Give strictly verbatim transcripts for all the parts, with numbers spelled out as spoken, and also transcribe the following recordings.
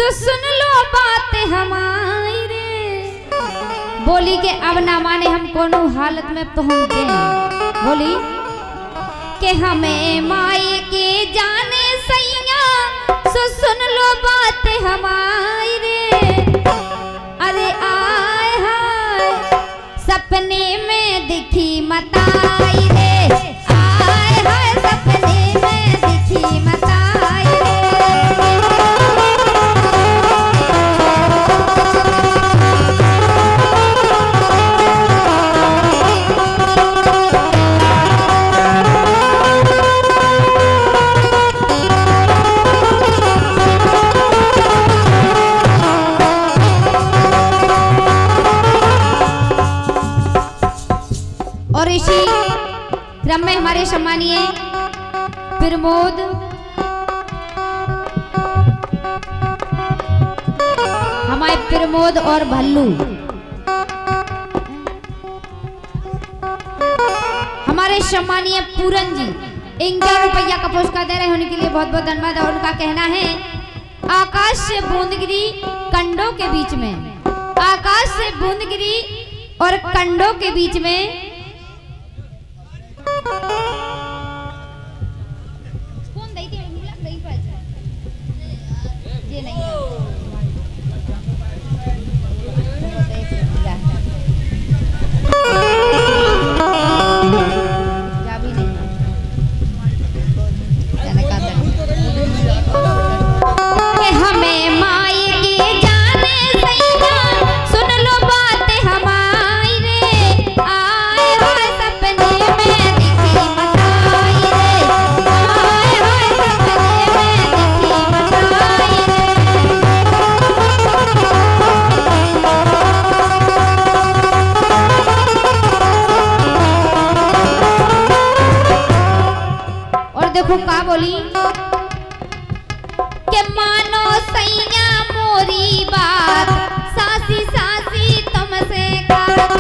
सो सुन लो बात हमारी रे। बोली के अब ना माने हम कोनो हालत में पहुंच गए। बोली के हमें माए के जाने सैया सो सुन लो बात हमारी रे। अरे आए हाय सपने में दिखी मताई रे। आए हाय सपने में दिखी मताई रे। और इसी क्रम में हमारे सम्मानीय प्रमोद हमारे प्रमोद और भल्लू हमारे सम्मानीय पूरन जी ग्यारह रुपया का पुरस्कार दे रहे होने के लिए बहुत बहुत धन्यवाद। और उनका कहना है आकाश से बूंदगिरी कंडों के बीच में, आकाश से बूंदगिरी और कंडों के बीच में देखो का बोली के मानो सैया मोरी बात सासी सासी तुमसे का।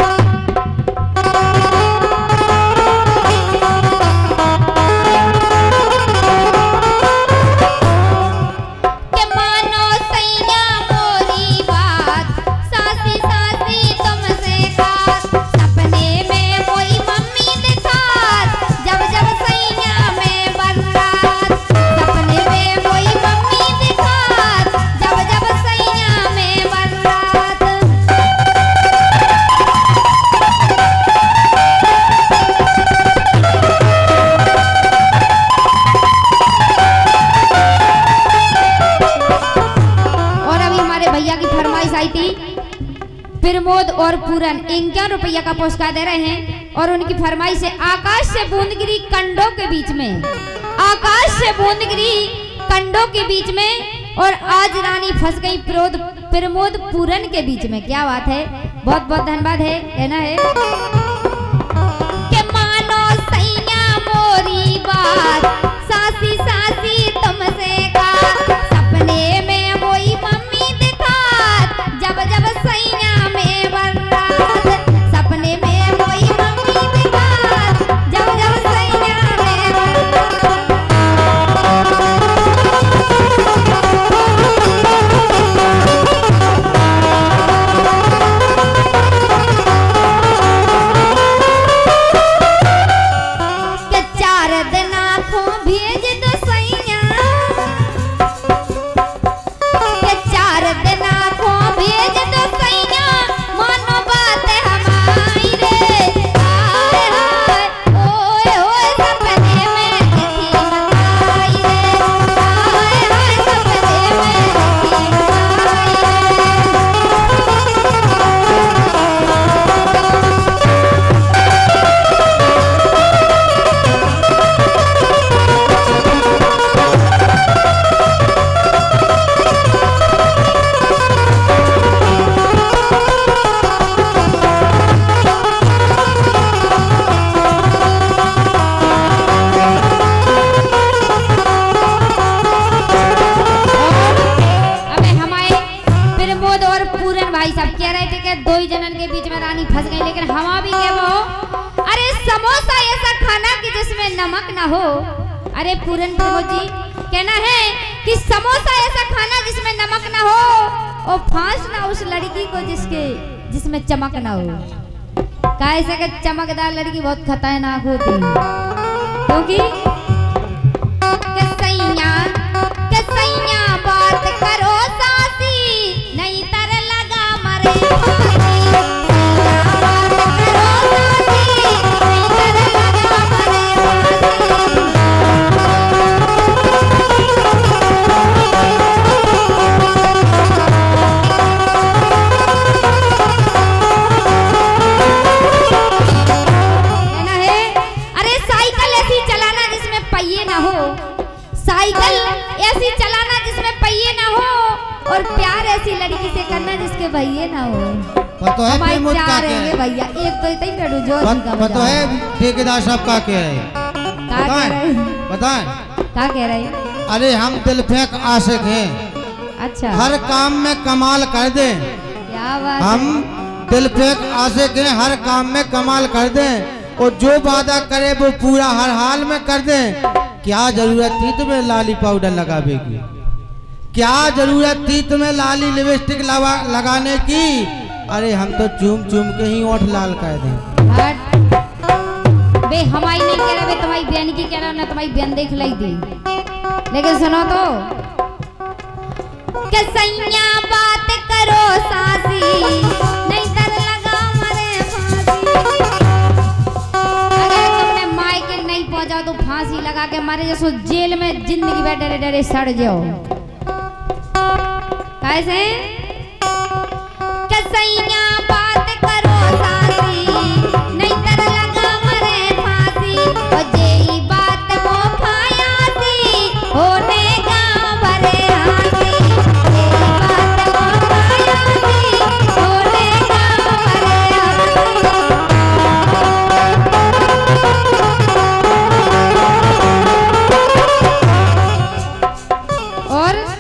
के मानो सैया मोरी बात सासी सासी तुमसे का। सपने में कोई मम्मी दिखा जब जब सैया में सपने में कोई मम्मी दिखा जब जब सैया में बरसात। और अभी हमारे भैया की फरमाइश आई थी प्रमोद और पूरन इक्यावन रुपया का पुरस्कार दे रहे हैं। और उनकी फरमाइश है आकाश से बूंदगिरी कंडों के बीच में, आकाश से बूंदगिरी कंडों के बीच में। और आज रानी फंस गई प्रमोद पूरन के बीच में। क्या बात है, बहुत बहुत धन्यवाद है। कहना है के मानो सैया मोरी बात सासी सासी तुमसे का। सपने में वही मम्मी दिखा जब जब सैया में बरसात। सपने में वही मम्मी दिखा जब जब सैया में बरसात। दो ही जनन के बीच में रानी फंस गई। लेकिन हवा भी क्या वो, अरे समोसा ऐसा खाना कि जिसमें नमक ना हो। अरे पूरन प्रभु जी कहना है कि समोसा ऐसा खाना जिसमें नमक ना हो और फांस ना उस लड़की को जिसके जिसमें चमक ना हो। कैसे कि चमकदार लड़की बहुत खतरनाक होती है, क्योंकि कसैया कसैया बात करो सासी नहीं तर लगा मरे फांसी। बात करो सासी नहीं तर लगा मरे साइकिल ऐसी चलाना जिसमें पहिए ना हो और प्यार ऐसी लड़की से करना जिसके भैया ना हो। पता है हमारे चार हैं भैया, एक तो इतनी लड़ू जो पता है ठेकेदार साहब का कह रहे हैं, क्या कह रहे हैं, बताएं क्या कह रहे हैं? अरे हम दिल फेंक आशिक हैं, अच्छा हर काम में कमाल कर दें। क्या बात, हम दिल फेंक आशिक हैं, हर काम में कमाल कर दें और जो वादा करे वो पूरा हर हाल में कर दें। क्या जरूरत थी तुम्हें लाली पाउडर लगाने की, क्या जरूरत थी तुम्हें लाली लिपस्टिक लगाने की? अरे हम तो चूम चूम के ही ओठ लाल कर दें। बे हमारी नहीं कह रहे, बे तुम्हारी बहन की कह रहा ना, तुम्हारी बहन देख लाई थी। लेकिन सुनो तो, कसैया बात करो सासी नहीं तर लगा मरे फांसी। अगर तुमने मायके नहीं पहुंचा तो फांसी लगा के मारे, जैसो जेल में जिंदगी में डरे डरे सड़ जाओ। कैसे कसैया बात करो सासी नहीं तर लगा मरे फांसी। और जेई बात वो खाया सी होने गाँव भरे हाथी। जेई बात वो खाया सी होने गाँव भरे हाथी। और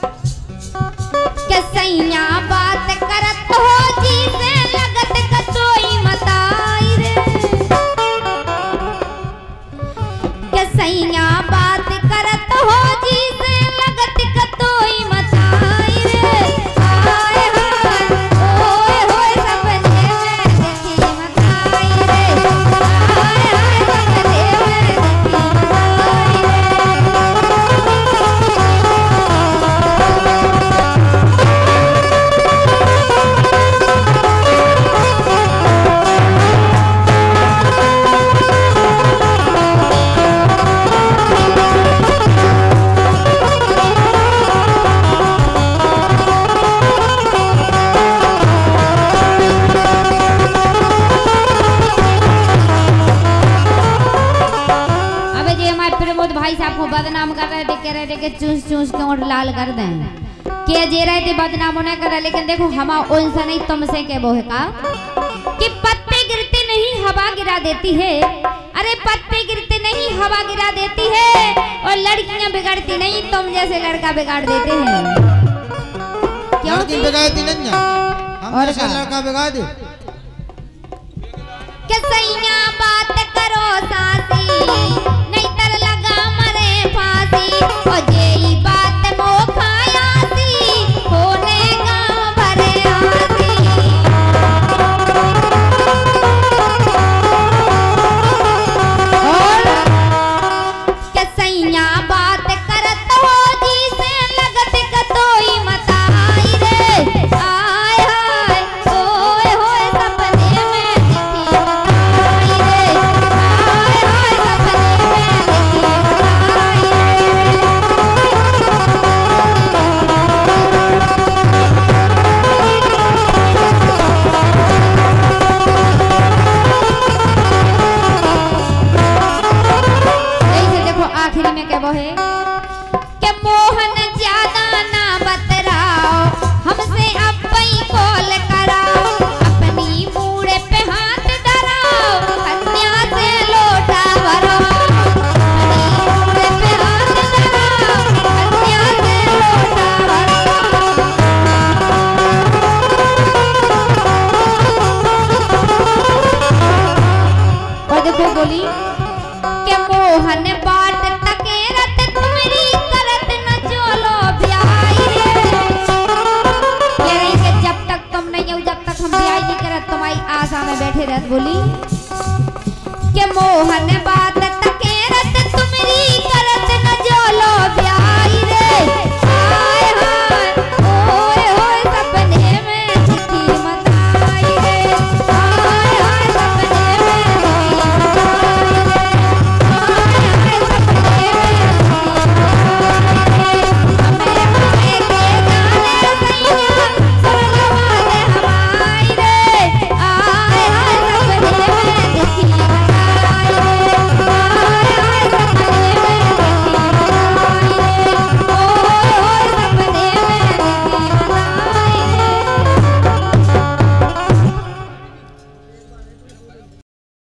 कसैया बात करत हो जी से लगत कतोई मताई रे। कसैया बात करत हो जी से लगत कतोई मताई रे। हाय हाय ओए होए सपने में देखी मताई रे। हाय हाय सपने में देखी मताई रे। भाई साहब को बदनाम कर रहे थे, कह रहे थे कि चूस चूस के ओठ लाल कर दें, के जे रहे थे बदनाम होने कर रहे। लेकिन देखो हमा उनसे नहीं तुमसे के वो है का कि पत्ते गिरते नहीं हवा गिरा देती है। अरे पत्ते गिरते नहीं हवा गिरा देती है और लड़कियां बिगड़ती नहीं, तुम जैसे लड़का बिगाड़ देते हैं। क्यों बिगाड़ती नहीं हम और लड़का बिगाड़ दे। कसैया बात करो सासी नहीं तर लगा मरे फांसी। और जेई बात मो खाया सी होने गाँव भरे हाथी। और कसैया बात करत हो जी से लगत कतोई मताई रे। आय हाय ओए होए सपने में देखी मताई रे। आय हाय सपने में देखी मताई रे। बोली